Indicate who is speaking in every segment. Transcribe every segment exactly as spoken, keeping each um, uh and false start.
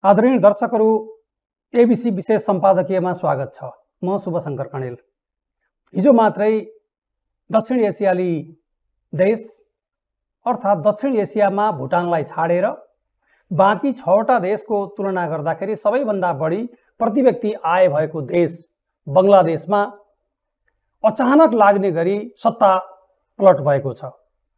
Speaker 1: आदरणीय दर्शकहरू, एबीसी विशेष सम्पादकीयमा स्वागत छ। म शुभशंकर कणेल। हिजो मात्रै दक्षिण एसियाली देश अर्थात् दक्षिण एसियामा भुटानलाई छाडेर बाँकी छवटा देशको तुलना गर्दाखेरि सबैभन्दा बढी प्रति व्यक्ति आय भएको देश बङ्गलादेशमा अचानक लाग्ने गरी सत्ता पलट भएको छ।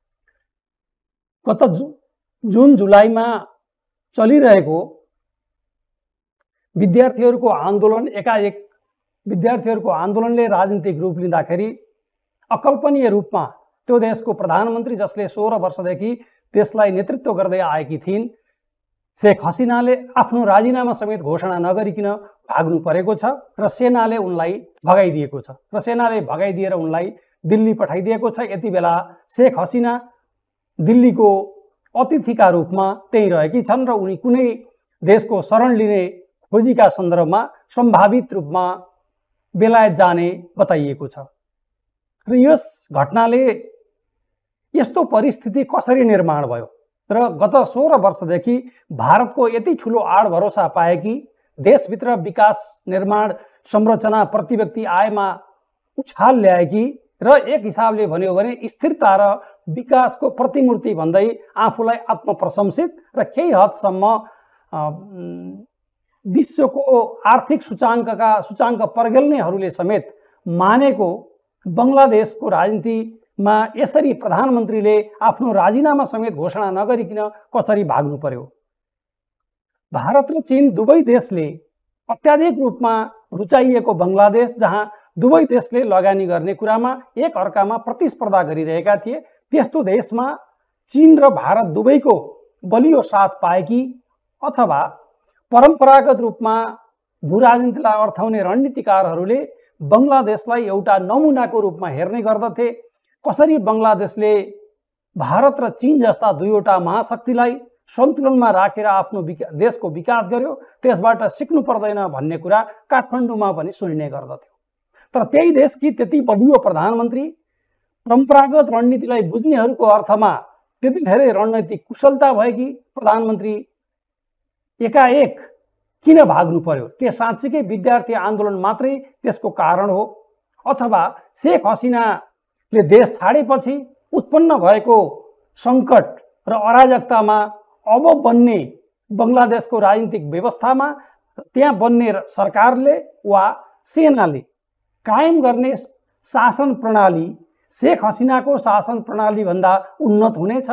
Speaker 1: गत जुन जुलाईमा चलिरहेको विद्यार्थीहरूको आन्दोलन एकाएक विद्यार्थीहरूको आन्दोलनले राजनीतिक रूप लिँदाखेरि अकल्पनीय रूपमा त्यो देशको प्रधानमन्त्री जसले सोह्र वर्षदेखि देशलाई नेतृत्व गर्दै आएकी थिइन् शेख हसिनाले आफ्नो राजीनामा समेत घोषणा नगरिकन भाग्नु परेको छ र सेनाले उनलाई भगाइदिएको छ र सेनाले भगाइदिएर उनलाई दिल्ली पठाइदिएको छ। यति बेला शेख हसिना दिल्लीको अतिथिका रूपमा त्यही रहेकी छन् र उनी कुनै देशको शरण लिने खोजीका सन्दर्भमा सम्भावित रूपमा बेलायत जाने बताइएको छ। र यस घटनाले यस्तो परिस्थिति कसरी निर्माण भयो र गत सोह्र वर्षदेखि भारतको यति ठुलो आड भरोसा पाएकी देशभित्र विकास निर्माण संरचना प्रति व्यक्ति आयमा उछाल ल्याएकी र एक हिसाबले भन्यो भने स्थिरता र विकासको प्रतिमूर्ति भन्दै आफूलाई आत्मप्रशंसित र केही हदसम्म विश्वको आर्थिक सूचाङ्कका सूचाङ्क पर्गेल्नेहरूले समेत मानेको बङ्गलादेशको राजनीतिमा यसरी प्रधानमन्त्रीले आफ्नो राजीनामा समेत घोषणा नगरिकन कसरी भाग्नु पर्यो। भारत र चीन दुवै देशले अत्याधिक रूपमा रुचाइएको बङ्गलादेश, जहाँ दुवै देशले लगानी गर्ने कुरामा एक अर्कामा प्रतिस्पर्धा गरिरहेका थिए, त्यस्तो देशमा चीन र भारत दुवैको बलियो साथ पाएकी अथवा परम्परागत रूपमा भूराजनीतिलाई अर्थाउने रणनीतिकारहरूले बङ्गलादेशलाई एउटा नमुनाको रूपमा हेर्ने गर्दथे। कसरी बङ्गलादेशले भारत र चीन जस्ता दुईवटा महाशक्तिलाई सन्तुलनमा राखेर आफ्नो विका देशको विकास गर्यो, त्यसबाट सिक्नु पर्दैन भन्ने कुरा काठमाडौँमा पनि सुनिने गर्दथ्यो। तर त्यही देशकी त्यति बलियो प्रधानमन्त्री, परम्परागत रणनीतिलाई बुझ्नेहरूको अर्थमा त्यति धेरै रणनीतिक कुशलता भएकी प्रधानमन्त्री एकाएक किन भाग्नु पर्यो? के साँच्चीकै विद्यार्थी आन्दोलन मात्रै त्यसको कारण हो, अथवा शेख हसिनाले देश छाडेपछि उत्पन्न भएको सङ्कट र अराजकतामा अब बन्ने बङ्गलादेशको राजनीतिक व्यवस्थामा त्यहाँ बन्ने सरकारले वा सेनाले कायम गर्ने शासन प्रणाली शेख हसिनाको शासन प्रणालीभन्दा उन्नत हुनेछ?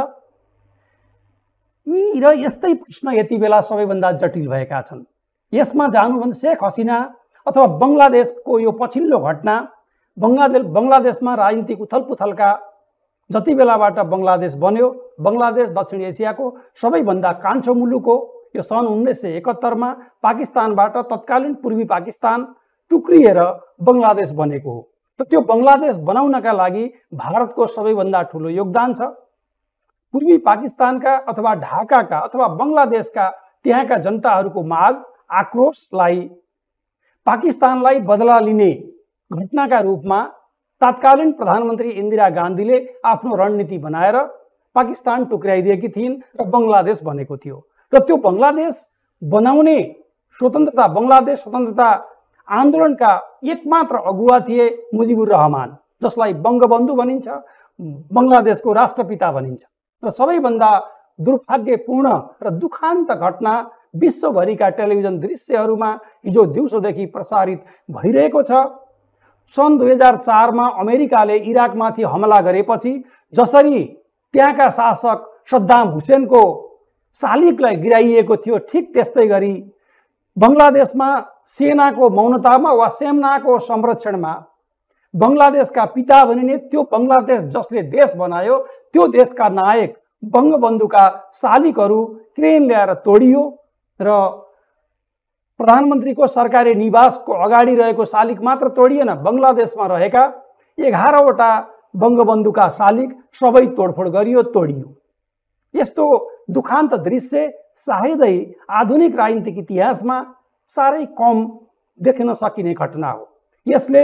Speaker 1: यी र यस्तै प्रश्न यति बेला सबैभन्दा जटिल भएका छन्। यसमा जानुभन्दा शेख हसिना अथवा बङ्गलादेशको यो पछिल्लो घटना बङ्गलादेश बङ्गलादेशमा राजनीतिक उथलपुथलका जति बेलाबाट बङ्गलादेश बन्यो, बङ्गलादेश दक्षिण एसियाको सबैभन्दा कान्छो मुलुक हो। यो सन् उन्नाइस सय एकहत्तरमा पाकिस्तानबाट तत्कालीन पूर्वी पाकिस्तान टुक्रिएर बङ्गलादेश बनेको हो र त्यो बङ्गलादेश बनाउनका लागि भारतको सबैभन्दा ठुलो योगदान छ। पूर्वी पाकिस्तानका अथवा ढाकाका अथवा बङ्गलादेशका त्यहाँका जनताहरूको माग आक्रोशलाई पाकिस्तानलाई बदला लिने घटनाका रूपमा तत्कालीन प्रधानमन्त्री इन्दिरा गान्धीले आफ्नो रणनीति बनाएर पाकिस्तान टुक्राइदिएकी थिइन् र बङ्गलादेश बनेको थियो। र त्यो बङ्गलादेश बनाउने स्वतन्त्रता बङ्गलादेश स्वतन्त्रता आन्दोलनका एकमात्र अगुवा थिए मुजिबुर रहमान, जसलाई बङ्गबन्धु भनिन्छ, बङ्गलादेशको राष्ट्रपिता भनिन्छ। र सबैभन्दा दुर्भाग्यपूर्ण र दुखान्त घटना विश्वभरिका टेलिभिजन दृश्यहरूमा हिजो दिउँसोदेखि प्रसारित भइरहेको छ। सन् दुई हजार चारमा अमेरिकाले इराकमाथि हमला गरेपछि जसरी त्यहाँका शासक सद्दाम हुसेनको शालिगलाई गिराइएको थियो, ठिक त्यस्तै गरी बङ्गलादेशमा सेनाको मौनतामा वा सेनाको संरक्षणमा बङ्गलादेशका पिता भनिने त्यो बङ्गलादेश जसले देश बनायो त्यो देशका नायक बङ्गबन्धुका शालिगहरू क्रेन ल्याएर तोडियो र प्रधानमन्त्रीको सरकारी निवासको अगाडि रहेको शालिग मात्र तोडिएन, बङ्गलादेशमा रहेका एघारवटा बङ्गबन्धुका शालिग सबै तोडफोड गरियो, तोडियो। यस्तो दुखान्त दृश्य सायदै आधुनिक राजनीतिक इतिहासमा साह्रै कम देख्न सकिने घटना हो। यसले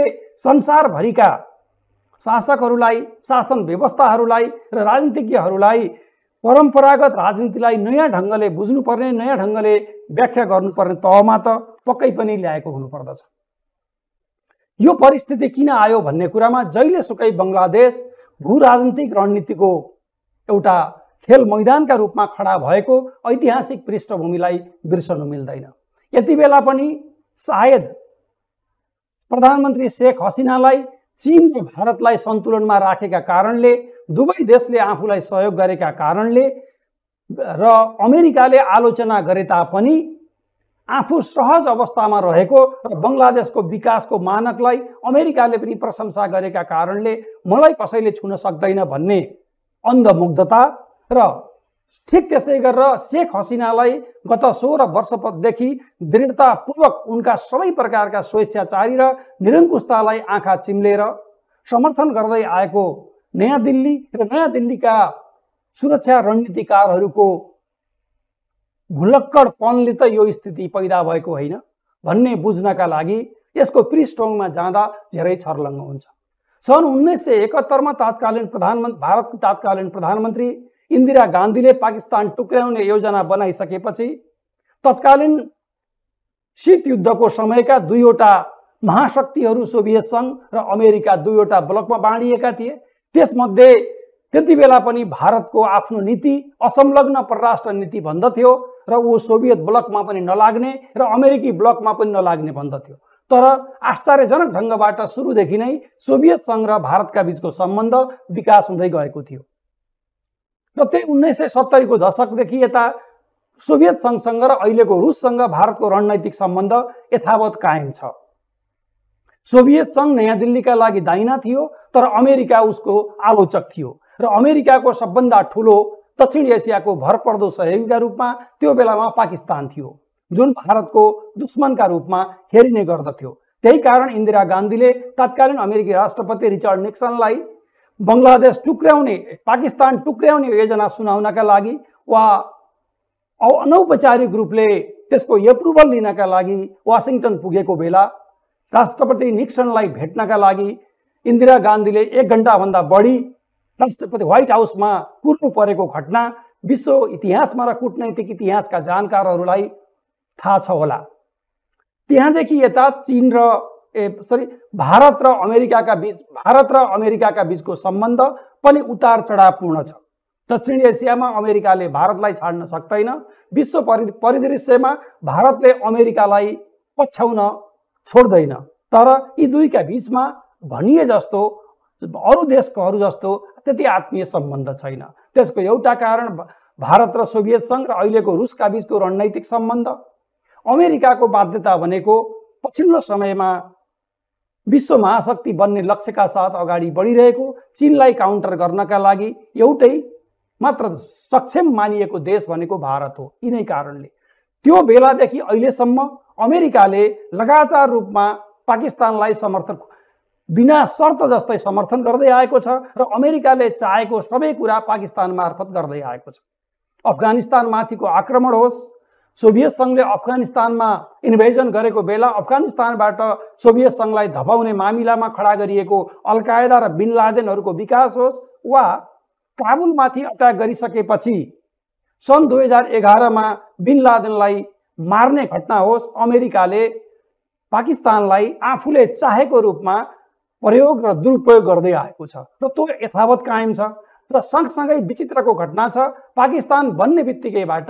Speaker 1: संसारभरिका शासकहरूलाई, शासन व्यवस्थाहरूलाई र राजनीतिज्ञहरूलाई परम्परागत राजनीतिलाई नयाँ ढङ्गले बुझ्नुपर्ने, नयाँ ढङ्गले व्याख्या गर्नुपर्ने तहमा त पक्कै पनि ल्याएको हुनुपर्दछ। यो परिस्थिति किन आयो भन्ने कुरामा जहिलेसुकै बङ्गलादेश भू राजनीतिक रणनीतिको एउटा खेल मैदानका रूपमा खडा भएको ऐतिहासिक पृष्ठभूमिलाई बिर्सनु मिल्दैन। यति बेला पनि सायद प्रधानमन्त्री शेख हसिनालाई चीन र भारतलाई सन्तुलनमा राखेका कारणले, दुवै देशले आफूलाई सहयोग गरेका कारणले र अमेरिकाले आलोचना गरे तापनि आफू सहज अवस्थामा रहेको र बङ्गलादेशको विकासको मानकलाई अमेरिकाले पनि प्रशंसा गरेका कारणले मलाई कसैले छुन सक्दैन भन्ने अन्धमुग्धता र ठिक त्यसै गरेर शेख हसिनालाई गत सोह्र वर्षदेखि दृढतापूर्वक उनका सबै प्रकारका स्वेच्छाचारी र निरङ्कुशतालाई आँखा चिम्लेर समर्थन गर्दै आएको नयाँ दिल्ली र नयाँ दिल्लीका सुरक्षा रणनीतिकारहरूको भुलक्कडपनले त यो स्थिति पैदा भएको होइन भन्ने बुझ्नका लागि यसको पृष्ठभूमिमा जाँदा धेरै छर्लङ्ग हुन्छ। सन् उन्नाइस सय एकहत्तरमा तत्कालीन प्रधानमन्त्री भारतकी तत्कालीन प्रधानमन्त्री इन्दिरा गान्धीले पाकिस्तान टुक्र्याउने योजना बनाइसकेपछि तत्कालीन शीत युद्धको समयका दुईवटा महाशक्तिहरू सोभियत सङ्घ र अमेरिका दुईवटा ब्लकमा बाँडिएका थिए। त्यसमध्ये त्यति बेला पनि भारतको आफ्नो नीति असंलग्न परराष्ट्र नीति भन्दथ्यो र ऊ सोभियत ब्लकमा पनि नलाग्ने र अमेरिकी ब्लकमा पनि नलाग्ने भन्दथ्यो। तर आश्चर्यजनक ढङ्गबाट सुरुदेखि नै सोभियत सङ्घ र भारतका बीचको सम्बन्ध विकास हुँदै गएको थियो र त्यही उन्नाइस सय सत्तरीको दशकदेखि यता सोभियत सङ्घसँग र अहिलेको रुससँग भारतको रणनैतिक सम्बन्ध यथावत कायम छ। सोभियत सङ्घ नयाँ दिल्लीका लागि दाइना थियो, तर अमेरिका उसको आलोचक थियो र अमेरिकाको सबभन्दा ठुलो दक्षिण एसियाको भरपर्दो सहयोगीका रूपमा त्यो बेलामा पाकिस्तान थियो, जुन भारतको दुश्मनका रूपमा हेरिने गर्दथ्यो। त्यही कारण इन्दिरा गान्धीले तत्कालीन अमेरिकी राष्ट्रपति रिचर्ड निक्सनलाई बङ्गलादेश टुक्र्याउने, पाकिस्तान टुक्र्याउने योजना सुनाउनका लागि वा अनौपचारिक रूपले त्यसको एप्रुभल लिनका लागि वासिङटन पुगेको बेला राष्ट्रपति निक्सनलाई भेट्नका लागि इन्दिरा गान्धीले एक घण्टाभन्दा बढी राष्ट्रपति व्हाइट हाउसमा कुर्नु परेको घटना विश्व इतिहासमा र कूटनैतिक इतिहासका जानकारहरूलाई थाहा छ होला। त्यहाँदेखि यता चीन र ए सरी भारत र अमेरिकाका बीच भारत र अमेरिकाका बीचको सम्बन्ध पनि उतार चढावपूर्ण छ। दक्षिण एसियामा अमेरिकाले भारतलाई छाड्न सक्दैन। विश्व परिदृश्यमा भारतले अमेरिकालाई पछ्याउन छोड्दैन। तर यी दुईका बीचमा भनिए जस्तो अरू देशकोहरू जस्तो त्यति आत्मीय सम्बन्ध छैन। त्यसको एउटा कारण भारत र सोभियत सङ्घ र अहिलेको रुसका बीचको रणनैतिक सम्बन्ध। अमेरिकाको बाध्यता भनेको पछिल्लो समयमा विश्व महाशक्ति बन्ने लक्ष्यका साथ अगाडि बढिरहेको चीनलाई काउन्टर गर्नका लागि एउटै मात्र सक्षम मानिएको देश भनेको भारत हो। यिनै कारणले त्यो बेलादेखि अहिलेसम्म अमेरिकाले लगातार रूपमा पाकिस्तानलाई समर्थन बिना शर्त जस्तै समर्थन गर्दै आएको छ र अमेरिकाले चाहेको सबै कुरा पाकिस्तान मार्फत गर्दै आएको छ। अफगानिस्तानमाथिको आक्रमण होस्, सोभियत सङ्घले अफगानिस्तानमा इन्भेजन गरेको बेला अफगानिस्तानबाट सोभियत सङ्घलाई धपाउने मामिलामा खडा गरिएको अल कायदा र बिन लादेनहरूको विकास होस्, वा काबुलमाथि अट्याक गरिसकेपछि सन् दुई हजार एघारमा बिन लादेनलाई मार्ने घटना होस्, अमेरिकाले पाकिस्तानलाई आफूले चाहेको रूपमा प्रयोग र दुरुपयोग गर्दै आएको छ र त्यो यथावत कायम छ। र सँगसँगै विचित्रको घटना छ, पाकिस्तान बन्ने बित्तिकैबाट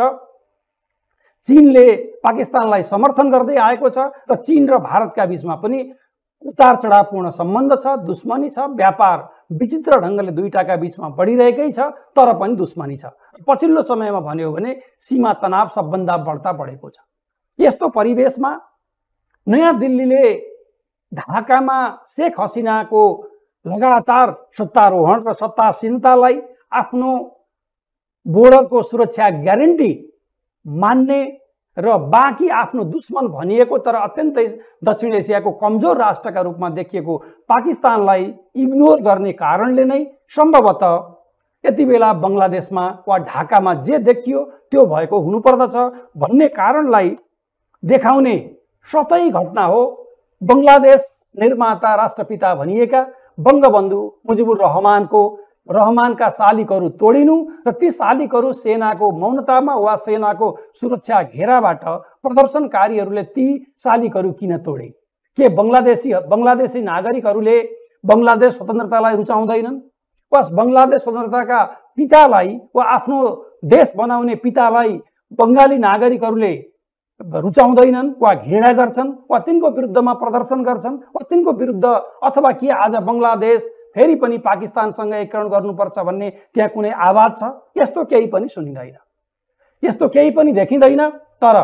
Speaker 1: चीनले पाकिस्तानलाई समर्थन गर्दै आएको छ र चीन र भारतका बीचमा पनि उतार चढावपूर्ण सम्बन्ध छ, दुश्मनी छ, व्यापार विचित्र ढङ्गले दुईटाका बीचमा बढिरहेकै छ, तर पनि दुश्मनी छ। पछिल्लो समयमा भन्यो भने सीमा तनाव सबभन्दा बढ्ता बढेको छ। यस्तो परिवेशमा नयाँ दिल्लीले ढाकामा शेख हसिनाको लगातार सत्तारोहण र सत्तासीनतालाई आफ्नो बोर्डरको सुरक्षा ग्यारेन्टी मान्ने र बाँकी आफ्नो दुश्मन भनिएको तर अत्यन्तै दक्षिण एसियाको कमजोर राष्ट्रका रूपमा देखिएको पाकिस्तानलाई इग्नोर गर्ने कारणले नै सम्भवतः यति बेला बङ्गलादेशमा वा ढाकामा जे देखियो त्यो भएको हुनुपर्दछ भन्ने कारणलाई देखाउने सतै घटना हो बङ्गलादेश निर्माता राष्ट्रपिता भनिएका बङ्गबन्धु मुजिबुर रहमानको रहमानका शालिकहरू तोडिनु र ती शालिकहरू सेनाको मौनतामा वा सेनाको सुरक्षा घेराबाट प्रदर्शनकारीहरूले ती शालिकहरू किन तोडे? के बङ्गलादेशी बङ्गलादेशी नागरिकहरूले बङ्गलादेश स्वतन्त्रतालाई रुचाउँदैनन् वा बङ्गलादेश स्वतन्त्रताका पितालाई वा आफ्नो देश बनाउने पितालाई बङ्गाली नागरिकहरूले रुचाउँदैनन् वा घृणा गर्छन् वा तिनको विरुद्धमा प्रदर्शन गर्छन् वा तिनको विरुद्ध अथवा के आज बङ्गलादेश फेरि पनि पाकिस्तानसँग एकीकरण गर्नुपर्छ भन्ने त्यहाँ कुनै आवाज छ? यस्तो केही पनि सुनिँदैन, यस्तो केही पनि देखिँदैन। तर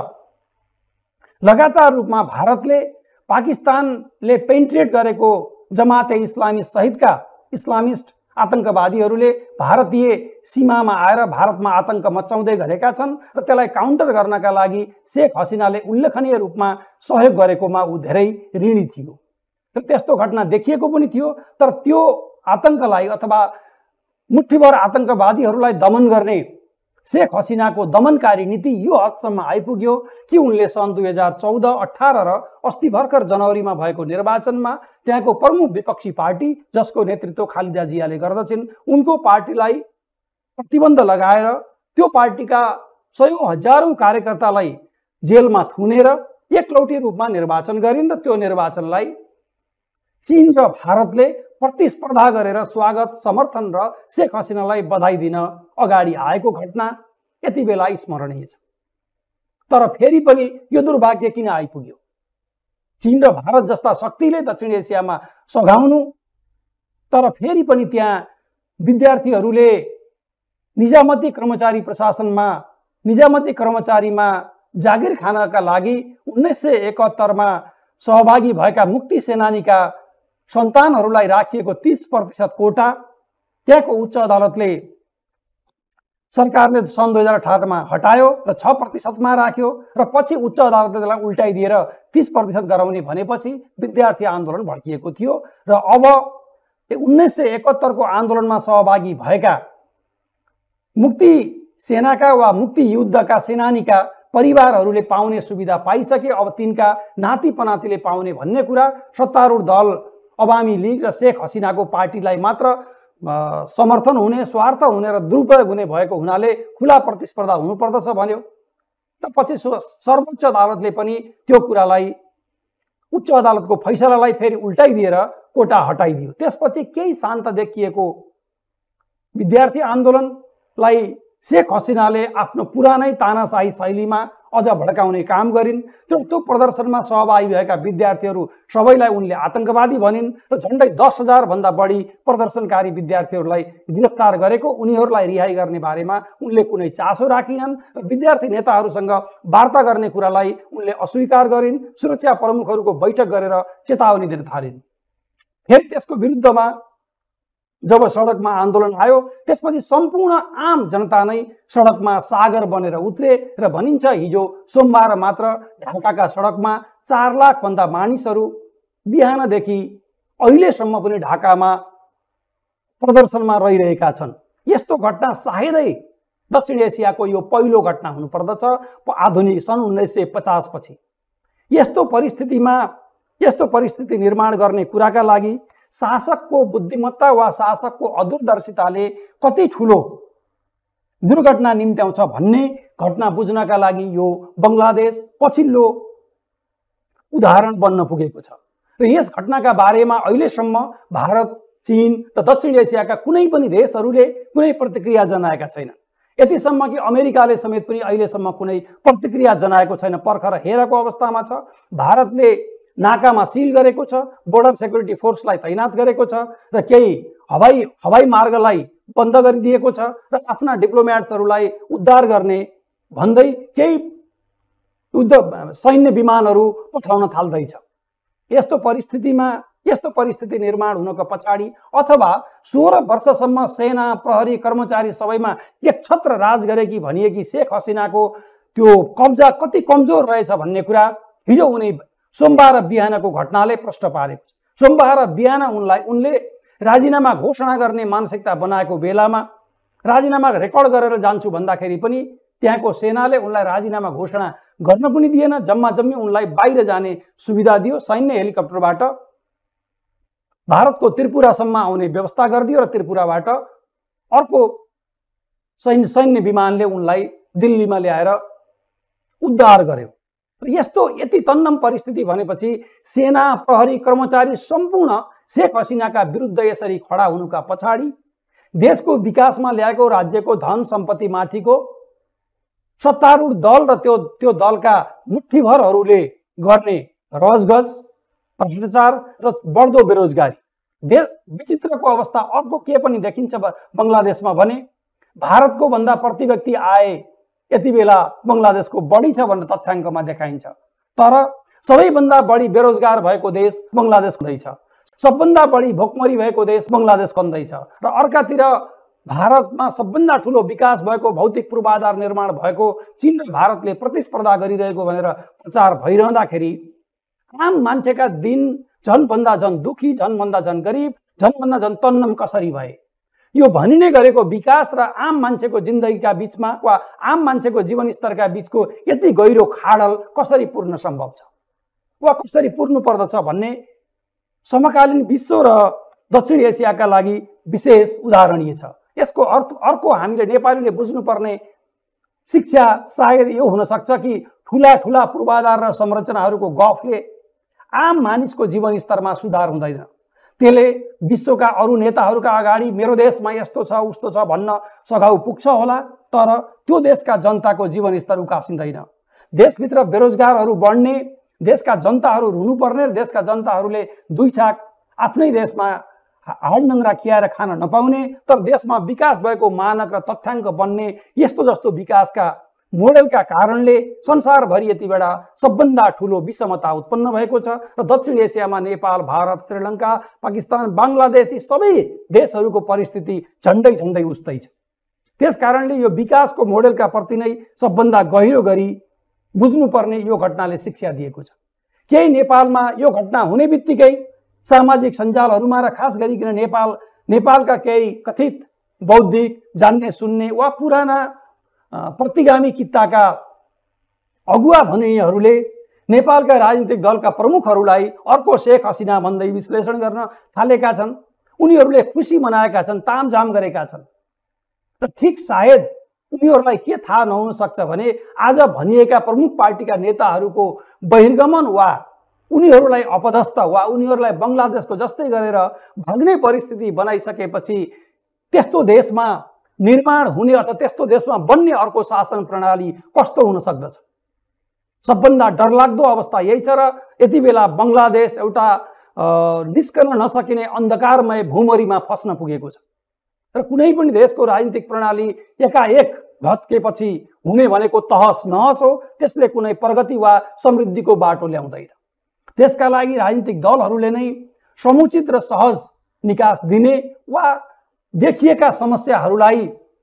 Speaker 1: लगातार रूपमा भारतले पाकिस्तानले पेन्ट्रेट गरेको जमाते इस्लामी सहितका इस्लामिस्ट आतंकवादीहरूले भारतीय सीमामा आएर भारतमा आतंक मचाउँदै गरेका छन् र त्यसलाई काउन्टर गर्नका लागि शेख हसिनाले उल्लेखनीय रूपमा सहयोग गरेकोमा ऊ धेरै ऋणी थियो र त्यस्तो घटना देखिएको पनि थियो। तर त्यो आतंकलाई अथवा मुठ्ठीभर आतंकवादीहरूलाई दमन गर्ने शेख हसिनाको दमनकारी नीति यो हदसम्म आइपुग्यो कि उनले सन् दुई हजार चौध अठार र अस्ति भर्खर जनवरीमा भएको निर्वाचनमा त्यहाँको प्रमुख विपक्षी पार्टी जसको नेतृत्व खालिदा जियाले गर्दछिन् उनको पार्टीलाई प्रतिबन्ध लगाएर त्यो पार्टीका सयौं हजारौं कार्यकर्तालाई जेलमा थुनेर एकलौटी रूपमा निर्वाचन गरिन् र त्यो निर्वाचनलाई चीन र भारतले प्रतिस्पर्धा गरेर स्वागत समर्थन र शेख हसिनालाई बधाई दिन अगाडि आएको घटना यति बेला स्मरणीय छ। तर फेरि पनि यो दुर्भाग्य किन आइपुग्यो? चीन र भारत जस्ता शक्तिले दक्षिण एसियामा सघाउनु, तर फेरि पनि त्यहाँ विद्यार्थीहरूले निजामती कर्मचारी प्रशासनमा निजामती कर्मचारीमा जागिर खानका लागि उन्नाइस सय एकहत्तरमा सहभागी भएका मुक्ति सेनानीका सन्तानहरूलाई राखिएको तीस प्रतिशत कोटा त्यहाँको उच्च अदालतले सरकारले सन् दुई हजार अठारमा हटायो र छ प्रतिशतमा राख्यो र पछि उच्च अदालतले त्यसलाई उल्टाइदिएर तीस प्रतिशत गराउने भनेपछि विद्यार्थी आन्दोलन भड्किएको थियो र अब उन्नाइस सय एकहत्तरको आन्दोलनमा सहभागी भएका मुक्ति सेनाका वा मुक्ति युद्धका सेनानीका परिवारहरूले पाउने सुविधा पाइसके, अब तिनका नाति पनातिले पाउने भन्ने कुरा सत्तारूढ दल अवामी लीग र शेख हसिनाको पार्टीलाई मात्र समर्थन हुने, स्वार्थ हुने र दुरुपयोग हुने भएको हुनाले खुला प्रतिस्पर्धा हुनुपर्दछ भन्यो र पछि सर्वोच्च अदालतले पनि त्यो कुरालाई उच्च अदालतको फैसलालाई फेरि उल्टाइदिएर कोटा हटाइदियो। त्यसपछि केही शान्त देखिएको विद्यार्थी आन्दोलनलाई शेख हसिनाले आफ्नो पुरानै तानाशाही शैलीमा अझ भड्काउने काम गरिन्। त्यो त्यो प्रदर्शनमा सहभागी भएका विद्यार्थीहरू सबैलाई उनले आतंकवादी भनिन् र झन्डै दस हजार भन्दा बढी प्रदर्शनकारी विद्यार्थीहरूलाई गिरफ्तार गरेको, उनीहरूलाई रिहाई गर्ने बारेमा उनले कुनै चासो राखिनन् र विद्यार्थी नेताहरूसँग वार्ता गर्ने कुरालाई उनले अस्वीकार गरिन्। सुरक्षा प्रमुखहरूको बैठक गरेर चेतावनी दिन थालिन्। फेरि त्यसको विरुद्धमा जब सडकमा आन्दोलन आयो त्यसपछि सम्पूर्ण आम जनता नै सडकमा सागर बनेर उत्रे र भनिन्छ हिजो सोमबार मात्र ढाकाका सडकमा चार लाख भन्दा मानिसहरू बिहानदेखि अहिलेसम्म पनि ढाकामा प्रदर्शनमा रहिरहेका छन्। यस्तो घटना सायदै दक्षिण एसियाको यो पहिलो घटना हुनुपर्दछ आधुनिक सन् उन्नाइस सय पचास पछि। यस्तो परिस्थितिमा यस्तो परिस्थिति निर्माण गर्ने कुराका लागि शासकको बुद्धिमत्ता वा शासकको अदूरदर्शिताले कति ठुलो दुर्घटना निम्त्याउँछ भन्ने घटना बुझ्नका लागि यो बङ्गलादेश पछिल्लो उदाहरण बन्न पुगेको छ र यस घटनाका बारेमा अहिलेसम्म भारत, चीन र दक्षिण एसियाका कुनै पनि देशहरूले कुनै प्रतिक्रिया जनाएका छैनन्। यतिसम्म कि अमेरिकाले समेत पनि अहिलेसम्म कुनै प्रतिक्रिया जनाएको छैन, पर्खर हेरेको अवस्थामा छ। भारतले नाकामा सिल गरेको छ, बोर्डर सेक्युरिटी फोर्सलाई तैनात गरेको छ र केही हवाई हवाई मार्गलाई बन्द गरिदिएको छ र आफ्ना डिप्लोमेट्सहरूलाई उद्धार गर्ने भन्दै केही युद्ध सैन्य विमानहरू पठाउन थाल्दैछ। यस्तो परिस्थितिमा यस्तो परिस्थिति निर्माण हुनको पछाडि अथवा सोह्र वर्षसम्म सेना, प्रहरी, कर्मचारी सबैमा एक छत्र राज गरेकी भनिएकी शेख हसिनाको त्यो कब्जा कति कमजोर रहेछ भन्ने कुरा हिजो उनी सोमबार बिहानको घटनाले प्रष्ट पारेको छ। सोमबार बिहान उनलाई उनले राजीनामा घोषणा गर्ने मानसिकता बनाएको बेलामा राजीनामा रेकर्ड गरेर जान्छु भन्दाखेरि पनि त्यहाँको सेनाले उनलाई राजीनामा घोषणा गर्न पनि दिएन, जम्मा जम्मी उनलाई बाहिर जाने सुविधा दियो। सैन्य हेलिकप्टरबाट भारतको त्रिपुरासम्म आउने व्यवस्था गरिदियो र त्रिपुराबाट अर्को सैन्य सैन्य विमानले उनलाई दिल्लीमा ल्याएर उद्धार गर्यो। यस्तो यति तन्नम परिस्थिति भनेपछि सेना, प्रहरी, कर्मचारी सम्पूर्ण शेख हसिनाका विरुद्ध यसरी खडा हुनुका पछाडि देशको विकासमा ल्याएको राज्यको धन सम्पत्ति माथिको सत्तारूढ दल र त्यो त्यो दलका मुठ्ठीभरहरूले गर्ने रजगज, भ्रष्टाचार र बढ्दो बेरोजगारी। देश विचित्रको अवस्था अर्को के पनि देखिन्छ बङ्गलादेशमा भने भारतको भन्दा प्रति व्यक्ति आय यति बेला बङ्गलादेशको बढी छ भन्ने तथ्याङ्कमा देखाइन्छ। तर सबैभन्दा बढी बेरोजगार भएको देश बङ्गलादेश हुँदैछ, सबभन्दा बढी भोकमरी भएको देश बङ्गलादेश बन्दैछ र अर्कातिर भारतमा सबभन्दा ठुलो विकास भएको, भौतिक पूर्वाधार निर्माण भएको चीन र भारतले प्रतिस्पर्धा गरिरहेको भनेर प्रचार भइरहँदाखेरि आम मान्छेका दिन झनभन्दा झन दुखी, झनभन्दा झन गरिब, झनभन्दा झन तन्नम कसरी भए? यो भनिने गरेको विकास र आम मान्छेको जिन्दगीका बीचमा वा आम मान्छेको जीवनस्तरका बीचको यति गहिरो खाडल कसरी पूर्ण सम्भव छ वा कसरी पूर्नु पर्दछ भन्ने समकालीन विश्व र दक्षिण एसियाका लागि विशेष उदाहरणीय छ। यसको अर्थ अर्को हामीले नेपालीले बुझ्नुपर्ने शिक्षा सायद यो हुन सक्छ कि ठुला ठुला पूर्वाधार र संरचनाहरूको गफले आम मानिसको जीवनस्तरमा सुधार हुँदैन। त्यसले विश्वका अरू नेताहरूका अगाडि मेरो देशमा यस्तो छ उस्तो छ भन्न सघाउ पुग्छ होला, तर त्यो देशका जनताको जीवनस्तर उकासिँदैन। देशभित्र बेरोजगारहरू बढ्ने, देशका जनताहरू रुनुपर्ने, देशका जनताहरूले दुई छाक आफ्नै देशमा हाडनङ्ग्रा खियाएर खान नपाउने, तर देशमा विकास भएको मानक र तथ्याङ्क बन्ने यस्तो जस्तो विकासका मोडेलका कारणले संसारभरि यति बेला सबभन्दा ठुलो विषमता उत्पन्न भएको छ र दक्षिण एसियामा नेपाल, भारत, श्रीलङ्का, पाकिस्तान, बङ्गलादेश यी सबै देशहरूको परिस्थिति झन्डै झन्डै उस्तै छ। त्यस कारणले यो विकासको मोडेलका प्रति नै सबभन्दा गहिरो गरी बुझ्नुपर्ने यो घटनाले शिक्षा दिएको छ। केही नेपालमा यो घटना हुने बित्तिकै सामाजिक सञ्जालहरूमा र खास गरिकन नेपाल नेपालका केही कथित बौद्धिक, जान्ने सुन्ने वा पुराना प्रतिगामी कित्ताका अगुवा भनिनेहरूले नेपालका राजनीतिक दलका प्रमुखहरूलाई अर्को शेख हसिना भन्दै विश्लेषण गर्न थालेका छन्। उनीहरूले खुसी मनाएका छन्, तामझाम गरेका छन् र ठिक सायद उनीहरूलाई के थाहा नहुन सक्छ भने आज भनिएका प्रमुख पार्टीका नेताहरूको बहिर्गमन वा उनीहरूलाई अपदस्थ वा उनीहरूलाई बङ्गलादेशको जस्तै गरेर भग्ने परिस्थिति बनाइसकेपछि त्यस्तो देशमा निर्माण हुने अथवा त्यस्तो देशमा बन्ने अर्को शासन प्रणाली कस्तो हुन सक्दछ? सबभन्दा डरलाग्दो अवस्था यही छ र यति बेला बङ्गलादेश एउटा निस्कन नसकिने अन्धकारमय भूमरीमा फस्न पुगेको छ र कुनै पनि देशको राजनीतिक प्रणाली एकाएक भत्केपछि हुने भनेको तहस नहस हो। त्यसले कुनै प्रगति वा समृद्धिको बाटो ल्याउँदैन। त्यसका लागि राजनीतिक दलहरूले नै समुचित र सहज निकास दिने वा देखिएका समस्याहरूलाई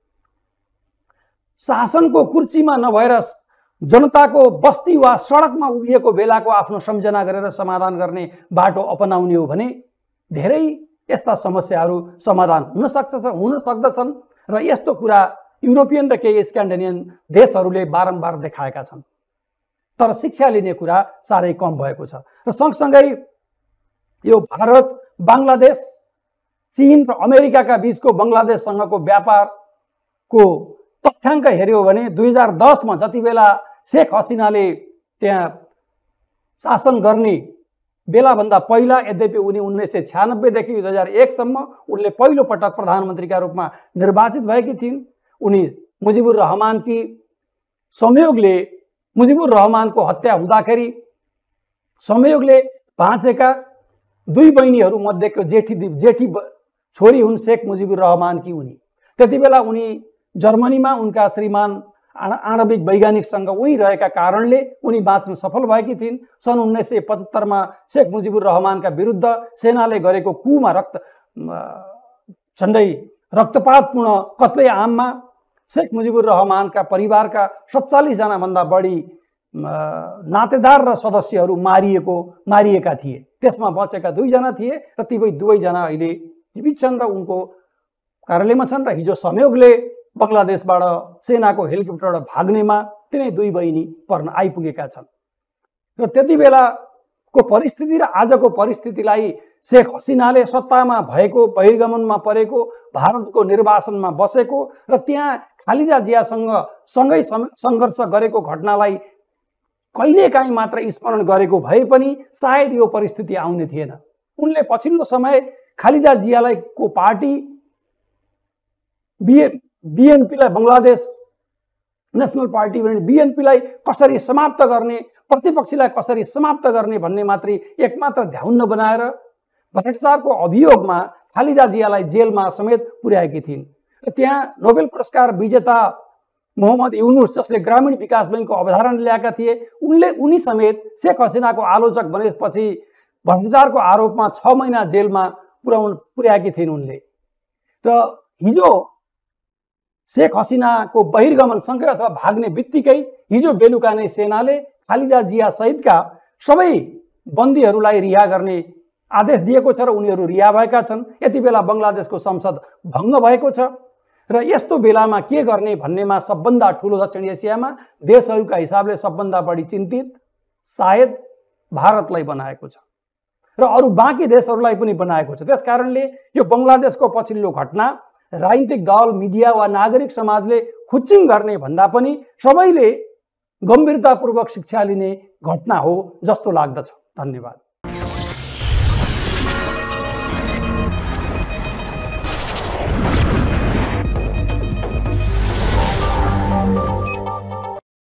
Speaker 1: शासनको कुर्सीमा नभएर जनताको बस्ती वा सडकमा उभिएको बेलाको आफ्नो सम्झना गरेर समाधान गर्ने बाटो अपनाउने हो भने धेरै यस्ता समस्याहरू समाधान हुन सक्छ हुन सक्दछन् र यस्तो कुरा युरोपियन र केही स्क्यान्डिनेभियन देशहरूले बारम्बार देखाएका छन्। तर शिक्षा लिने कुरा साह्रै कम भएको छ र सँगसँगै यो भारत, बङ्गलादेश, चीन र अमेरिकाका बीचको बङ्गलादेशसँगको व्यापारको तथ्याङ्क हेर्यो भने दुई हजार दसमा जति बेला शेख हसिनाले त्यहाँ शासन गर्ने बेलाभन्दा पहिला, यद्यपि उनी उन्नाइस सय छ्यानब्बेदेखि दुई हजार एकसम्म उनले पहिलो पटक प्रधानमन्त्रीका रूपमा निर्वाचित भएकी थिइन्। उनी मुजिबुर रहमानकी संयोगले मुजिबुर रहमानको हत्या हुँदाखेरि संयोगले बाँचेका दुई बहिनीहरू मध्येको जेठी जेठी छोरी हुन् शेख मुजिबुर रहमानकी उनी। त्यति बेला उनी जर्मनीमा उनका श्रीमान आणविक वैज्ञानिकसँग उही रहेका कारणले उनी बाँच्न सफल भएकी थिइन्। सन् उन्नाइस सय पचहत्तरमा शेख मुजिबुर रहमानका विरुद्ध सेनाले गरेको कुमा रक्त झन्डै रक्तपातपूर्ण कत्ले आममा शेख मुजिबुर रहमानका परिवारका सत्तालीस जना भन्दा बढी नातेदार र सदस्यहरू मारिएको मारिएका थिए। त्यसमा बचेका दुईजना थिए र ती दुवैजना अहिले जीवित छन् र उनको कार्यालयमा छन् र हिजो संयोगले बङ्गलादेशबाट सेनाको हेलिकप्टरबाट भाग्नेमा तिनै दुई बहिनी पर्न आइपुगेका छन्। र त्यति बेला को परिस्थिति र आजको परिस्थितिलाई शेख हसिनाले सत्तामा भएको बहिर्गमनमा परेको भारतको निर्वासनमा बसेको र त्यहाँ खालिदा जियासँग सँगै सङ्घर्ष गरेको घटनालाई कहिलेकाहीँ मात्र स्मरण गरेको भए पनि सायद यो परिस्थिति आउने थिएन। उनले पछिल्लो समय खालिदा जियालाई को पार्टी बिए बिएनपीलाई बङ्गलादेश नेसनल पार्टी भने बिएनपीलाई कसरी समाप्त गर्ने, प्रतिपक्षीलाई कसरी समाप्त गर्ने भन्ने मात्रै एकमात्र ध्यान नबनाएर भ्रष्टाचारको अभियोगमा खालिदा जियालाई जेलमा समेत पुर्याएकी थिइन्। र त्यहाँ नोबेल पुरस्कार विजेता मोहम्मद युनुस जसले ग्रामीण विकास बैङ्कको अवधारणा ल्याएका थिए, उनले उनी समेत शेख हसिनाको आलोचक बनेपछि भ्रष्टाचारको आरोपमा छ महिना जेलमा पुर्याउन पुर्याएकी थिइन् उनले। र हिजो शेख हसिनाको बहिर्गमनसँगै अथवा भाग्ने बित्तिकै हिजो बेलुका नै सेनाले खालिदा जिया सहितका सबै बन्दीहरूलाई रिहा गर्ने आदेश दिएको छ र उनीहरू रिहा भएका छन्। यति बेला बङ्गलादेशको संसद भङ्ग भएको छ र यस्तो बेलामा के गर्ने भन्नेमा सबभन्दा ठुलो दक्षिण एसियामा देशहरूका हिसाबले सबभन्दा बढी चिन्तित सायद भारतलाई बनाएको छ र अरू बाँकी देशहरूलाई पनि बनाएको छ। त्यस कारणले यो बङ्गलादेशको पछिल्लो घटना राजनीतिक दल, मिडिया वा नागरिक समाजले खुच्चिङ गर्ने भन्दा पनि सबैले गम्भीरतापूर्वक शिक्षा लिने घटना हो जस्तो लाग्दछ। धन्यवाद।